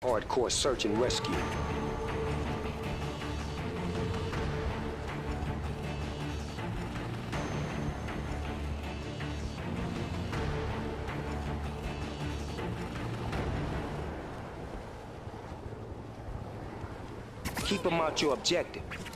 Hardcore search and rescue. Keep them out your objective.